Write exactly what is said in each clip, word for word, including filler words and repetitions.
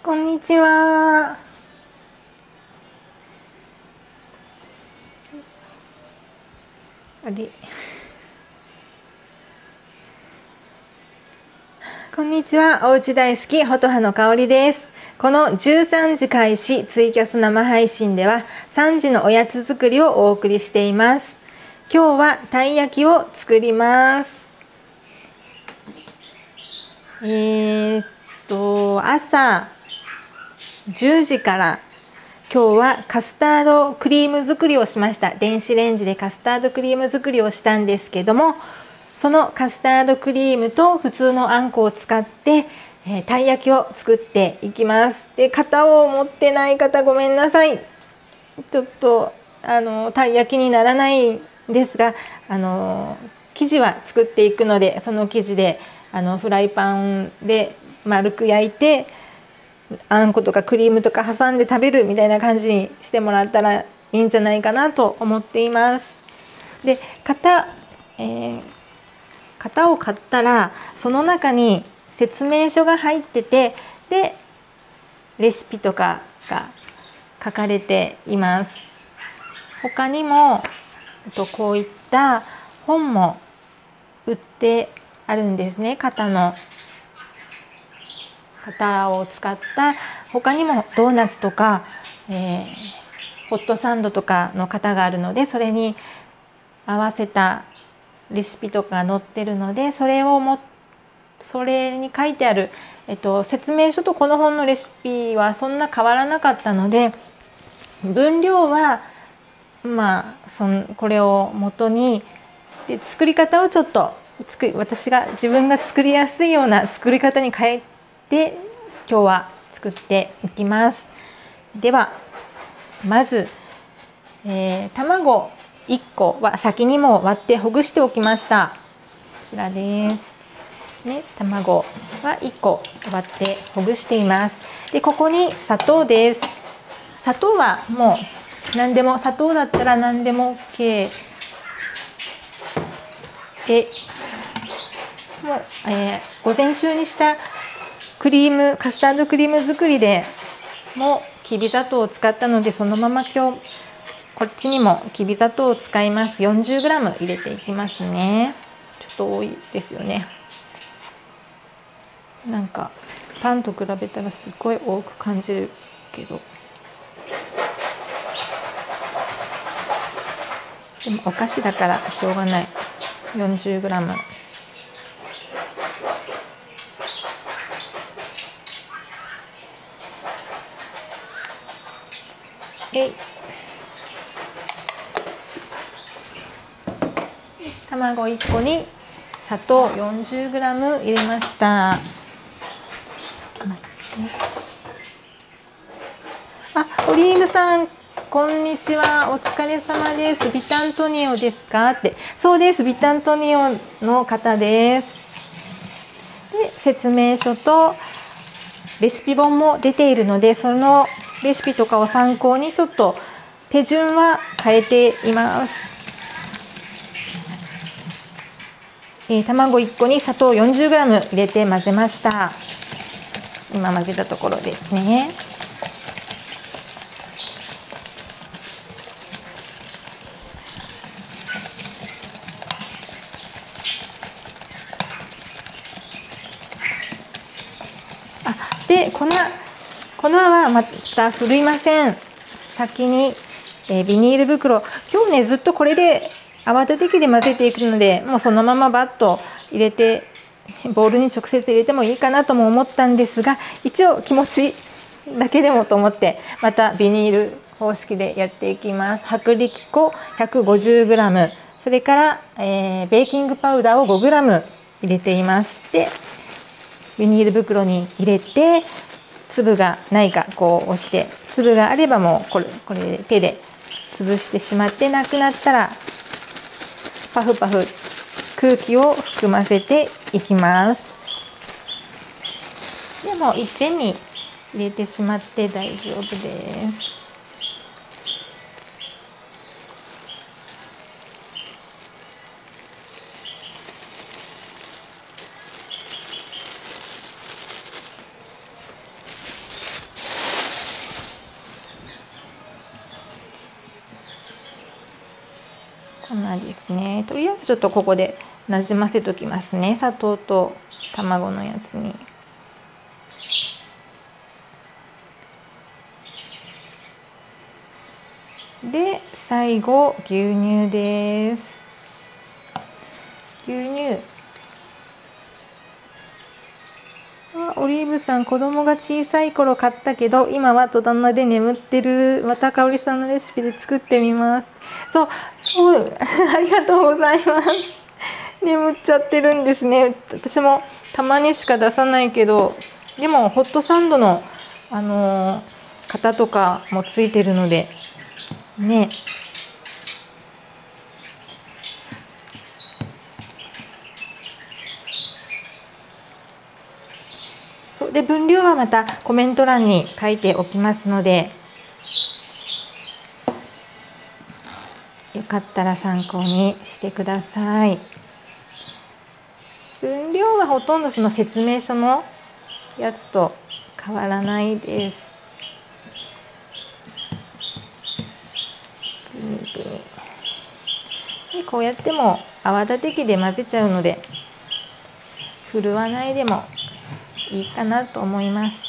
こんにちは。あれ。こんにちは。おうち大好きほとはのかおりです。このじゅうさんじ開始ツイキャス生配信ではさんじのおやつ作りをお送りしています。今日はたい焼きを作ります。えー、っと朝じゅうじから今日はカスタードクリーム作りをしました。電子レンジでカスタードクリーム作りをしたんですけども、そのカスタードクリームと普通のあんこを使って、えー、たい焼きを作っていきます。で、型を持ってない方ごめんなさい。ちょっとあのたい焼きにならないんですが、あの生地は作っていくので、その生地であのフライパンで丸く焼いて、あんことかクリームとか挟んで食べるみたいな感じにしてもらったらいいんじゃないかなと思っています。で、型、えー、型を買ったらその中に説明書が入ってて、でレシピとかが書かれています。他にもとこういった本も売ってあるんですね。型の型を使った他にもドーナツとか、えー、ホットサンドとかの型があるので、それに合わせたレシピとか載ってるので、それをもそれに書いてある、えっと、説明書とこの本のレシピはそんな変わらなかったので、分量はまあそんこれを元にで作り方をちょっと作り私が自分が作りやすいような作り方に変えて今日は作っていきます。ではまず、えー、卵いっこは先にも割ってほぐしておきました。こちらです、ね、卵はいっこ割ってほぐしています。でここに砂糖です。砂糖はもう何でも砂糖だったら何でも OK で、もう、えー、午前中にしたクリームカスタードクリーム作りでもきび砂糖を使ったので、そのまま今日こっちにもきび砂糖を使います。 よんじゅうグラム 入れていきますね。ちょっと多いですよね。なんかパンと比べたらすっごい多く感じるけど、でもお菓子だからしょうがない。 よんじゅうグラム。えい、卵いっこに砂糖 よんじゅうグラム 入れました。あ、オリーブさんこんにちは、お疲れ様です。ビタントニオですかって。そうです、ビタントニオの方です。で説明書とレシピ本も出ているので、そのレシピとかを参考にちょっと手順は変えています。えー、卵いっこに砂糖 よんじゅうグラム 入れて混ぜました。今混ぜたところですね。あ、で粉粉はまたふるいません。先に、えー、ビニール袋、今日ねずっとこれで泡立て器で混ぜていくので、もうそのままバッと入れてボウルに直接入れてもいいかなとも思ったんですが、一応気持ちだけでもと思ってまたビニール方式でやっていきます。薄力粉 ひゃくごじゅうグラム、 それから、えー、ベーキングパウダーを ごグラム 入れています。でビニール袋に入れて粒がないかこう押して、粒があればもうこれこれで手で潰してしまって、なくなったらパフパフ空気を含ませていきます。でもいっぺんに入れてしまって大丈夫です。 粉ですね。とりあえずちょっとここでなじませときますね、砂糖と卵のやつに。で最後牛乳です。牛乳、オリーブさん、子供が小さい頃買ったけど今は戸棚で眠ってる。また香織さんのレシピで作ってみます。そうそうありがとうございます。眠っちゃってるんですね。私もたまにしか出さないけど、でもホットサンドのあのー、型とかもついてるのでね。そうで、分量はまたコメント欄に書いておきますので、よかったら参考にしてください。分量はほとんどその説明書のやつと変わらないです。でこうやっても泡立て器で混ぜちゃうので、振るわないでもいいかなと思います。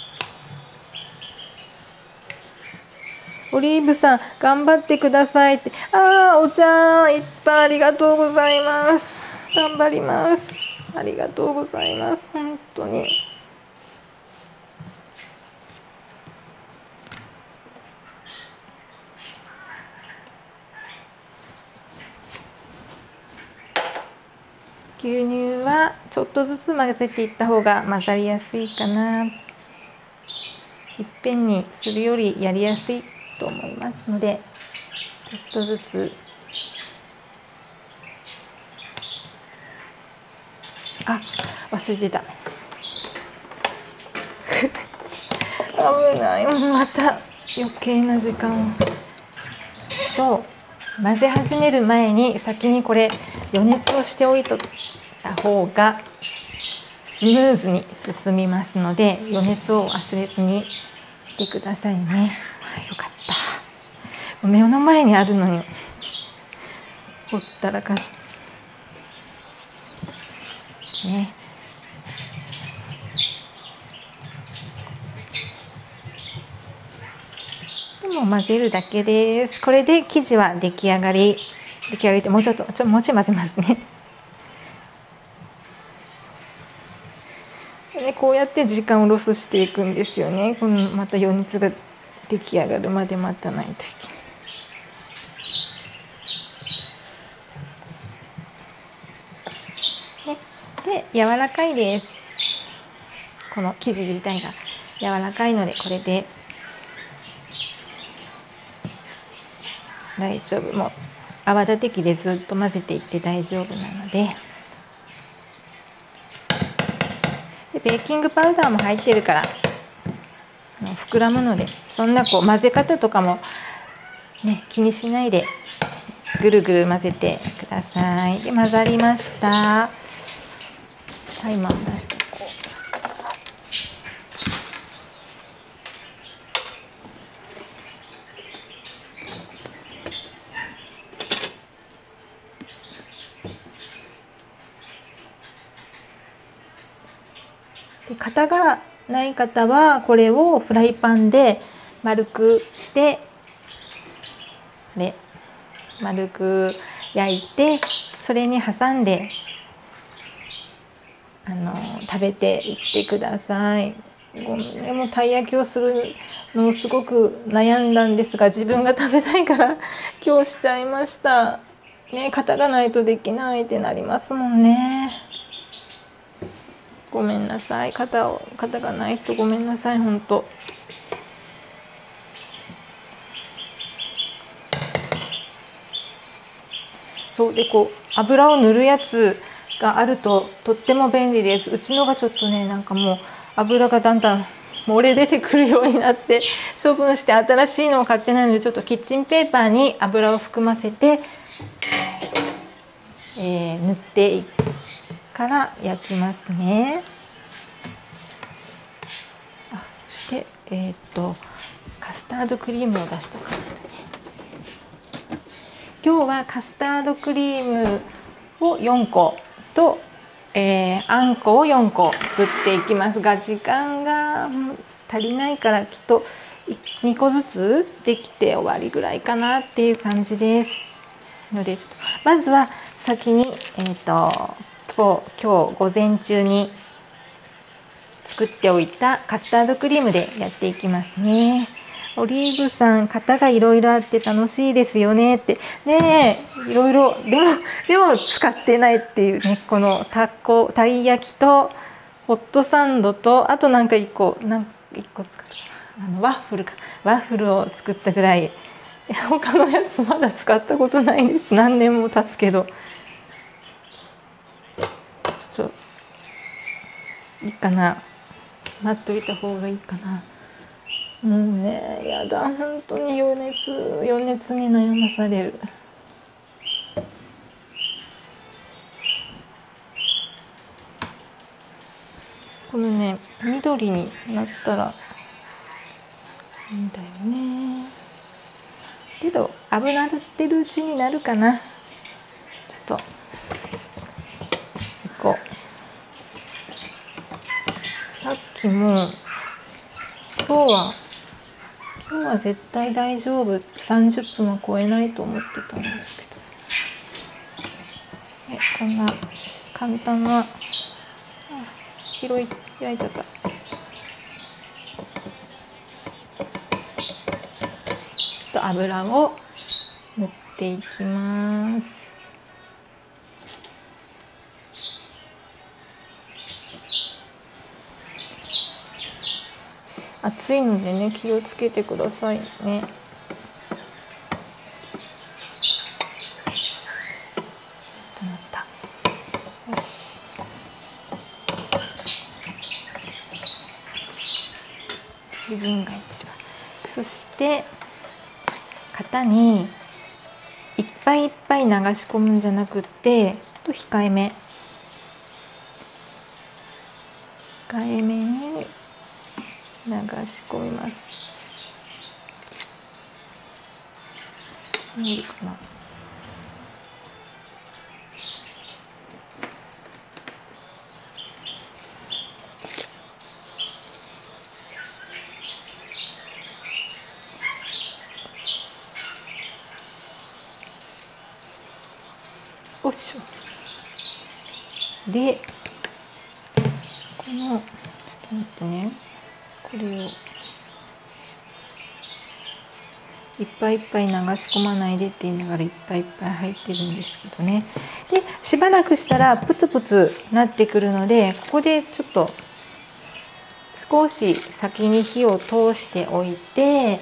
オリーブさん、頑張ってくださいって。ああ、お茶いっぱいありがとうございます。頑張ります。ありがとうございます。本当に。牛乳はちょっとずつ混ぜていった方が混ざりやすいかな。いっぺんにするよりやりやすいと思いますので、ちょっとずつ。あ、忘れてた。危ない。また余計な時間。そう混ぜ始める前に先にこれ予熱をしておいた方がスムーズに進みますので、予熱を忘れずにしてくださいね。よかった。目の前にあるのにほったらかしてね。でも混ぜるだけです。これで生地は出来上がり。出来上がりってもうちょっとちょもうちょい混ぜますね。でこうやって時間をロスしていくんですよね。このまた余熱が出来上がるまで待たないといけない。ね、で柔らかいです。この生地自体が柔らかいので、これで大丈夫。もう泡立て器でずっと混ぜていって大丈夫なので。でベーキングパウダーも入ってるから膨らむので、そんなこう混ぜ方とかも、ね、気にしないでぐるぐる混ぜてください。で混ざりました。タイマー出しておこう。で型がない方はこれをフライパンで丸くして、ね、丸く焼いてそれに挟んであの食べていってください。ごめんね、もうたい焼きをするのをすごく悩んだんですが、自分が食べたいから今日しちゃいました。ね、型がないとできないってなりますもんね。ごめんなさい。型を型がない人ごめんなさい本当。そうでこう油を塗るやつがあるととっても便利です。うちのがちょっとね、なんかもう油がだんだん漏れ出てくるようになって処分して新しいのを買ってないので、ちょっとキッチンペーパーに油を含ませて、えー、塗っていから焼きますね。あ、そしてえー、っとカスタードクリームを出しとかないとね。 今日はカスタードクリームをよんことえー、あんこをよんこ作っていきますが、時間が足りないからきっとにこずつできて終わりぐらいかなっていう感じですので、ちょっとまずは先に、えーと今日、今日午前中に作っておいたカスタードクリームでやっていきますね。オリーブさん、型がいろいろあって楽しいですよねって。ねえ、いろいろ、でも、でも使ってないっていうね、このたこ、たい焼きと、ホットサンドと、あとなんか一個、なんか一個使ったあの、ワッフルか。ワッフルを作ったぐらい。他のやつまだ使ったことないです。何年も経つけど。ちょっと、いいかな。待っといた方がいいかな。もうね、やだ、本当に余熱余熱に悩まされる。このね、緑になったらいいんだよね。けど油塗ってるうちになるかな。ちょっとこうさっきも今日は今日は絶対大丈夫、さんじゅっぷんは超えないと思ってたんですけど、ね、こんな簡単な、広い開いちゃった。と油を塗っていきます。熱いのでね、気をつけてくださいね。よし。自分が一番。そして型にいっぱいいっぱい流し込むんじゃなくて、と控えめ控えめに流し込みます。見えるかな。おっしょ。で、このちょっと待ってね、これをいっぱいいっぱい流し込まないでって言いながらいっぱいいっぱい入ってるんですけどね。でしばらくしたらプツプツなってくるので、ここでちょっと少し先に火を通しておいて、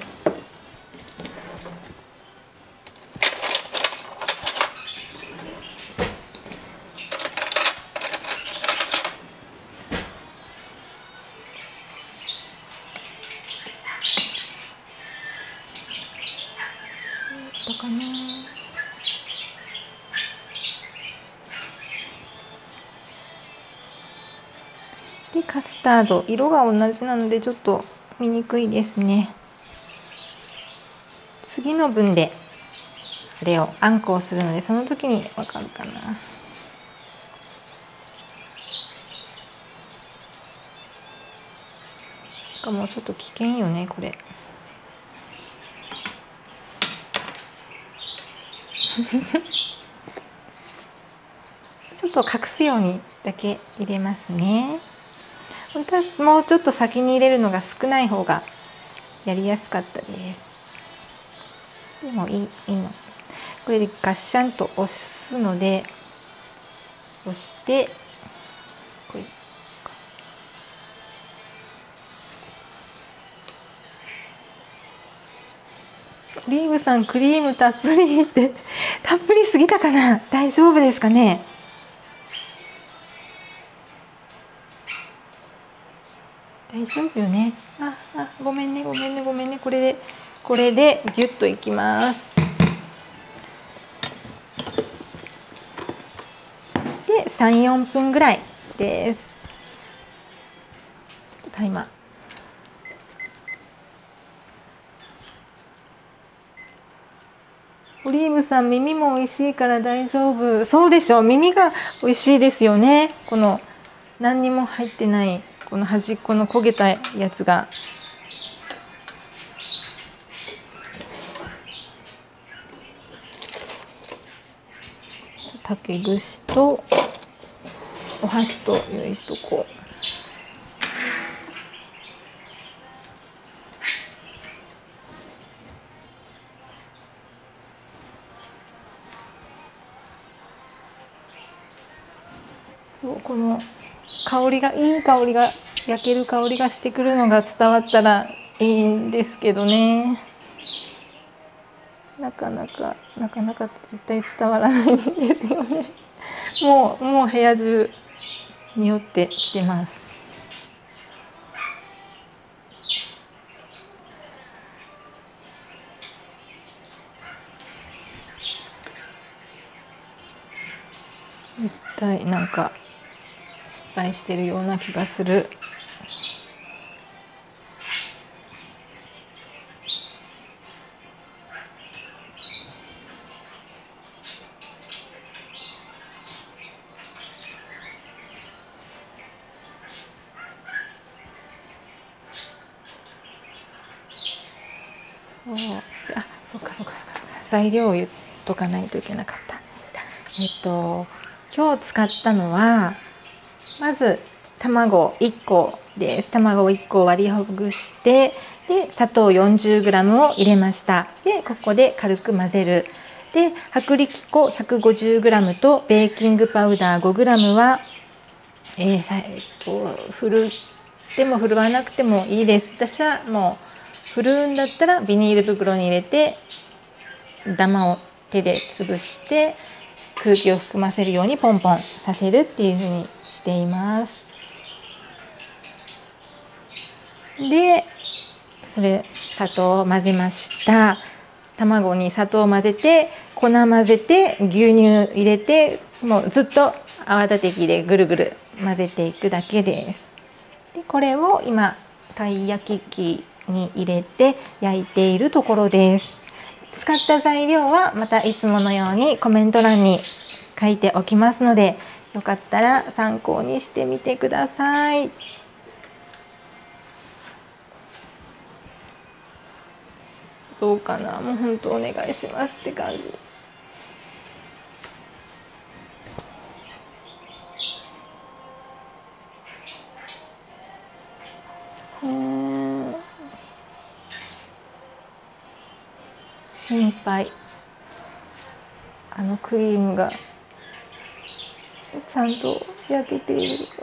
どうかな。でカスタード、色が同じなのでちょっと見にくいですね。次の分であれをあんこをするので、その時にわかるかな。しかもちょっと危険よねこれ。ちょっと隠すようにだけ入れますね。本当はもうちょっと先に入れるのが少ない方がやりやすかったです。でもいい、いいの。これでガッシャンと押すので、押してこれオリーブさん、クリームたっぷりってたっぷりすぎたかな。大丈夫ですかね。大丈夫よね。ああ、ごめんねごめんねごめんね。これでこれでギュッといきます。でさん、よんぷんぐらいです。タイマー。 オリーブさん、耳も美味しいから大丈夫。そうでしょう。耳が美味しいですよね。この何にも入ってないこの端っこの焦げたやつが。竹串とお箸と用意しとこう。そう、この香りがいい香りが焼ける香りがしてくるのが伝わったらいいんですけどね。なかなかなかなか絶対伝わらないんですよね。もうもう部屋中匂ってきてます。絶対なんか失敗してるような気がする。そう、あ、そっかそっかそっか。材料を言っとかないといけなかった。えっと今日使ったのはまず卵いっこです。卵をいっこ割りほぐしてで砂糖 よんじゅうグラム を入れました。でここで軽く混ぜる。で薄力粉 ひゃくごじゅうグラム とベーキングパウダー ごグラム は、えーさえっと、振るっても振るわなくてもいいです。私はもう振るんだったらビニール袋に入れてダマを手で潰して空気を含ませるようにポンポンさせるっていう風にしています。でそれ砂糖を混ぜました。卵に砂糖を混ぜて粉混ぜて牛乳入れてもうずっと泡立て器でぐるぐる混ぜていくだけです。でこれを今たい焼き器に入れて焼いているところです。使った材料はまたいつものようにコメント欄に書いておきますので、よかったら参考にしてみてください。どうかな、もう本当お願いしますって感じ。うん心配。あのクリームがちゃんと焼けているか。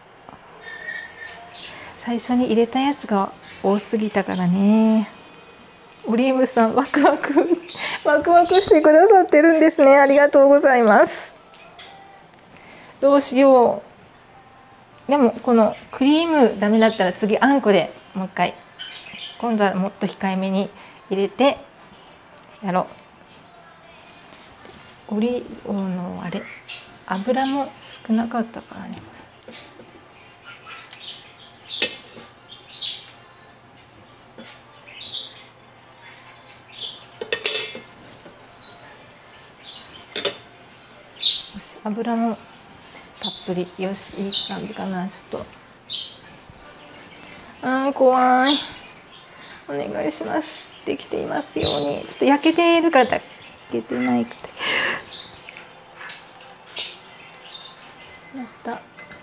最初に入れたやつが多すぎたからね。オリーブさんワクワクワクワクしてくださってるんですね。ありがとうございます。どうしよう。でもこのクリームダメだったら次あんこでもう一回、今度はもっと控えめに入れてやろう。オリーブのあれ油も少なかったからね。油もたっぷり。よし、いい感じかな。ちょっとあー怖い。お願いします。できていますように。ちょっと焼けているかだけてないかだけやった。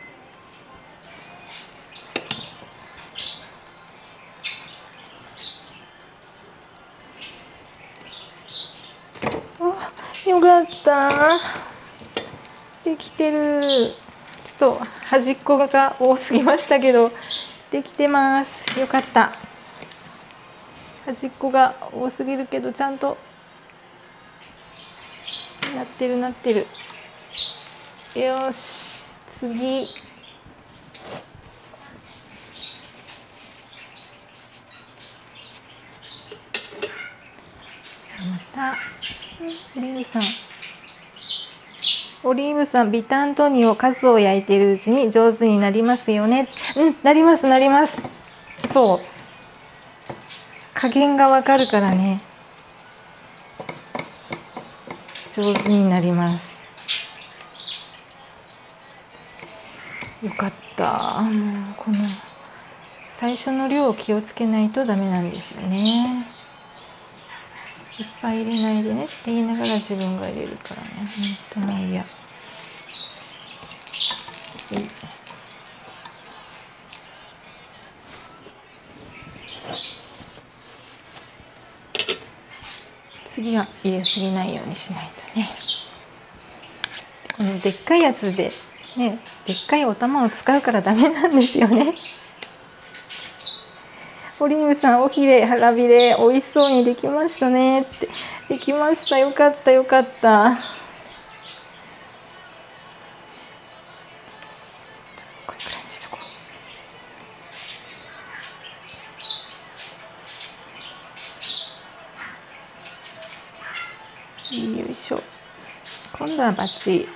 あ、よかった。できてる。ちょっと端っこが多すぎましたけどできてます。よかった。端っこが多すぎるけどちゃんとなってるなってる。よし、次。じゃあまたオリーブさんオリーブさんビタントニオカツを焼いているうちに上手になりますよね。うん、なりますなります。そう、加減がわかるからね。 上手になります。よかった。もうこの最初の量を気をつけないとダメなんですよね。いっぱい入れないでねって言いながら自分が入れるからね、本当もう嫌。次は入れすぎないようにしないとね。このでっかいやつでね、でっかいお玉を使うからダメなんですよね。オリーブさん、おひれ腹びれ美味しそうにできましたねって。できました。よかったよかった。これくらいにしとこう。よいしょ。今度はバッチリ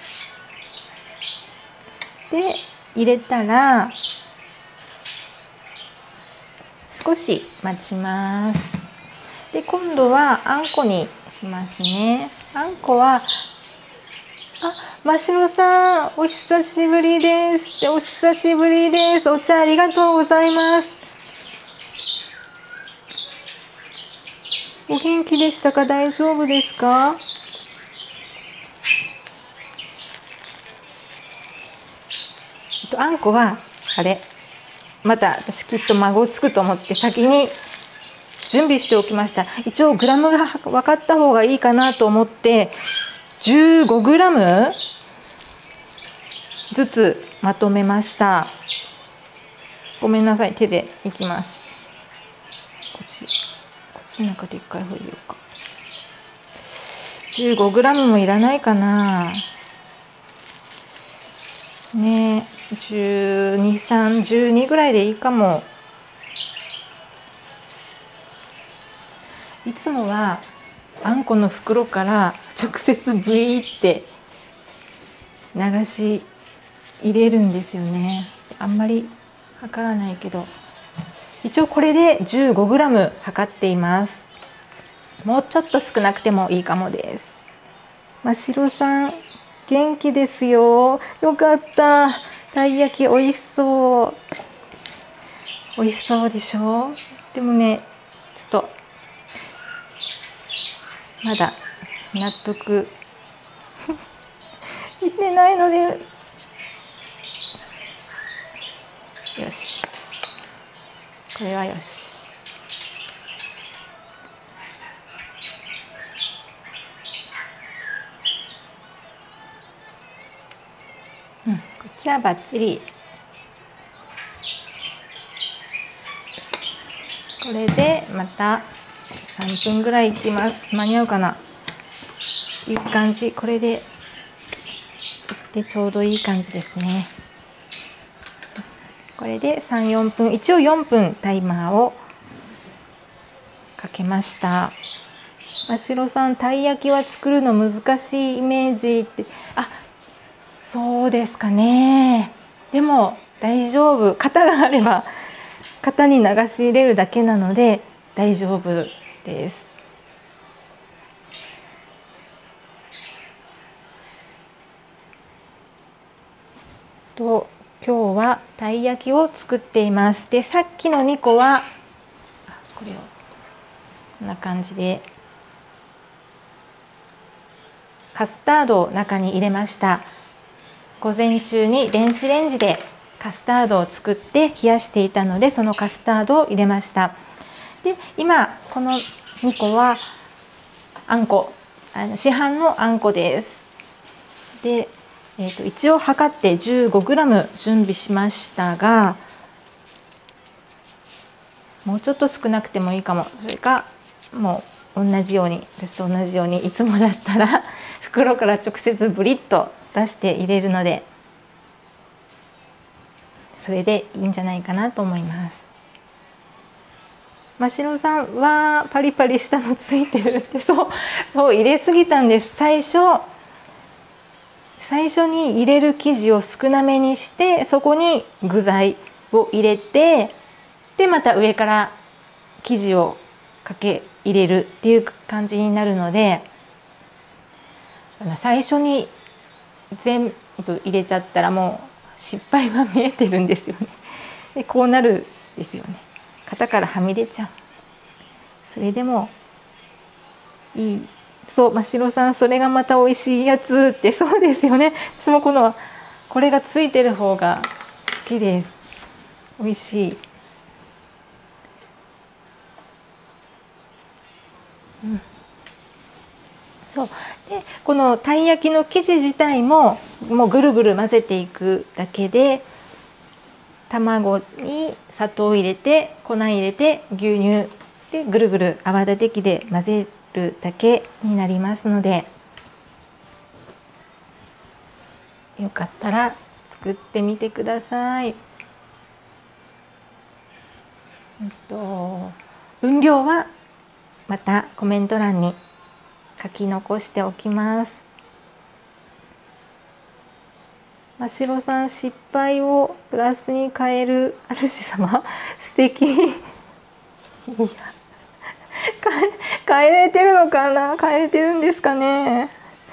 で入れたら少し待ちます。で今度はあんこにしますね。あんこは、あ、真城さんお久しぶりです。お久しぶりです。お茶ありがとうございます。お元気でしたか？大丈夫ですか？あんこはあれまた私きっと孫つくと思って先に準備しておきました。一応グラムが分かった方がいいかなと思ってじゅうごグラムずつまとめました。ごめんなさい、手でいきます。こっちこっちなんかでっかい方入れようか。じゅうごグラムもいらないかなね。じゅうに、さん、じゅうにぐらいでいいかも。いつもはあんこの袋から直接ブイーって流し入れるんですよね。あんまり測らないけど、一応これで じゅうごグラム 測っています。もうちょっと少なくてもいいかもです。真城さん元気ですよ。よかった。たい焼き美味しそう。美味しそうでしょ。でもね、ちょっとまだ納得いってないので、よし、これはよし。うん、こっちはバッチリ。これでまたさんぷんぐらいいきます。間に合うかな。いい感じ。これででちょうどいい感じですね。これでさん、よんぷん、一応よんぷんタイマーをかけました。真城さん、たい焼きは作るの難しいイメージって。あ、そうですかね。でも大丈夫。型があれば型に流し入れるだけなので大丈夫です。と今日はたい焼きを作っています。でさっきのにこはこれをこんな感じでカスタードを中に入れました。午前中に電子レンジでカスタードを作って冷やしていたので、そのカスタードを入れました。で今このにこはあんこ、あの市販のあんこです。で、えーと一応測って じゅうごグラム 準備しましたが、もうちょっと少なくてもいいかも。それかもう同じように、私と同じようにいつもだったら袋から直接ブリッと出して入れるので、それでいいんじゃないかなと思います。真城さんはパリパリしたのついてるって、そうそう入れすぎたんです。最初最初に入れる生地を少なめにして、そこに具材を入れて、でまた上から生地をかけ入れるっていう感じになるので、 最初に全部入れちゃったらもう失敗は見えてるんですよね。でこうなるんですよね。型からはみ出ちゃう。それでもいい。そう、真白さん、それがまた美味しいやつって、そうですよね。私もこのこれがついてる方が好きです。美味しい。うん、そうでこのたい焼きの生地自体ももうぐるぐる混ぜていくだけで、卵に砂糖を入れて粉入れて牛乳でぐるぐる泡立て器で混ぜるだけになりますので、よかったら作ってみてください。えっと分量はまたコメント欄に書き残しておきます。真白さん、失敗をプラスに変える主様素敵。いや変えれてるのかな、変えれてるんですかね。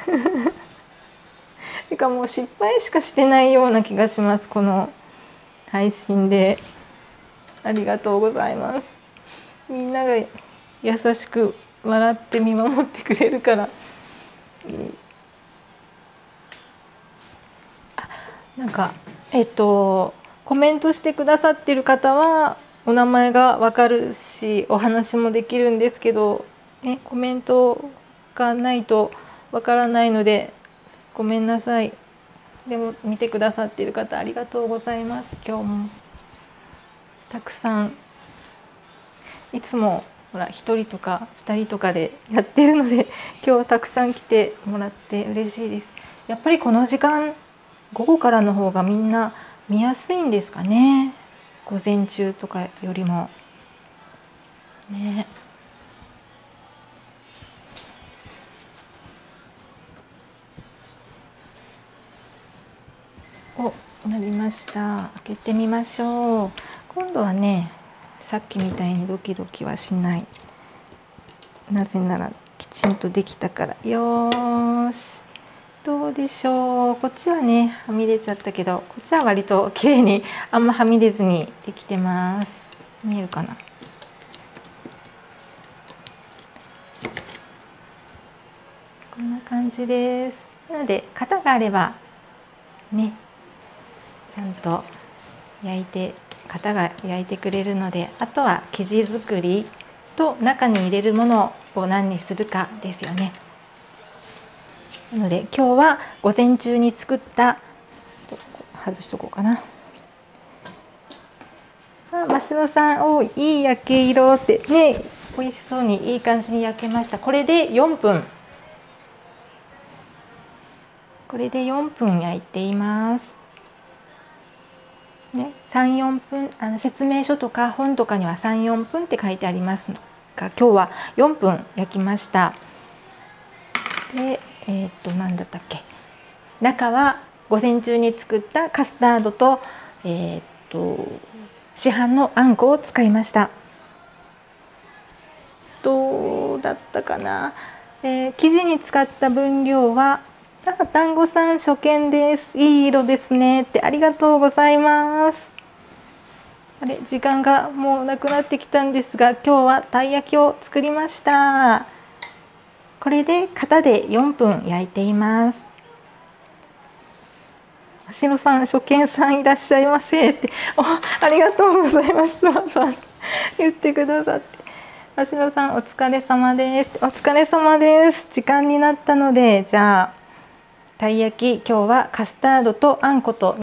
てかもう失敗しかしてないような気がします、この配信で。ありがとうございます。みんなが優しく笑って見守ってくれるから。なんかえっとコメントしてくださってる方はお名前がわかるしお話もできるんですけど、ね、コメントがないとわからないのでごめんなさい。でも見てくださっている方ありがとうございます。今日もたくさん、いつもほらひとりとかふたりとかでやってるので今日はたくさん来てもらって嬉しいです。やっぱりこの時間午後からの方がみんな見やすいんですかね、午前中とかよりもね。お、なりました。開けてみましょう。今度はね、さっきみたいにドキドキはしない。なぜならきちんとできたから。よーし、どうでしょう。こっちはねはみ出ちゃったけど、こっちは割と綺麗にあんまはみ出ずにできてます。見えるかな。こんな感じです。なので型があればね、ちゃんと焼いて型が焼いてくれるので、あとは生地作りと中に入れるものを何にするかですよね。なので今日は午前中に作った外しとこうかな。あ、真白さん、おいい焼け色ってね、美味しそうにいい感じに焼けました。これでよんぷんこれでよんぷん焼いています。ね、さん、よんぷん、あの説明書とか本とかにはさん、よんぷんって書いてありますが、今日はよんぷん焼きました。で、えー、っと何だったっけ。中は午前中に作ったカスタードと、えー、っと市販のあんこを使いました。どうだったかな。えー、生地に使った分量は、あ、団子さん初見です。いい色ですねってありがとうございます。あれ、時間がもうなくなってきたんですが、今日はたい焼きを作りました。これで型でよんぷん焼いています。真白さん、初見さんいらっしゃいませって、ありがとうございます。言ってくださって。真白さん、お疲れ様です。お疲れ様です。時間になったので、じゃあたい焼き、今日はカスタードとあんこと